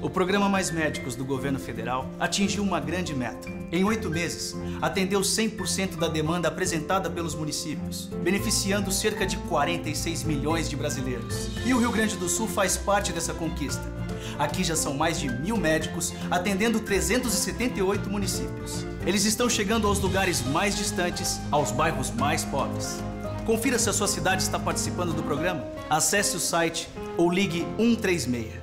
O programa Mais Médicos do governo federal atingiu uma grande meta. Em 8 meses, atendeu 100% da demanda apresentada pelos municípios, beneficiando cerca de 46 milhões de brasileiros. E o Rio Grande do Sul faz parte dessa conquista. Aqui já são mais de 1.000 médicos atendendo 378 municípios. Eles estão chegando aos lugares mais distantes, aos bairros mais pobres. Confira se a sua cidade está participando do programa. Acesse o site ou ligue 136.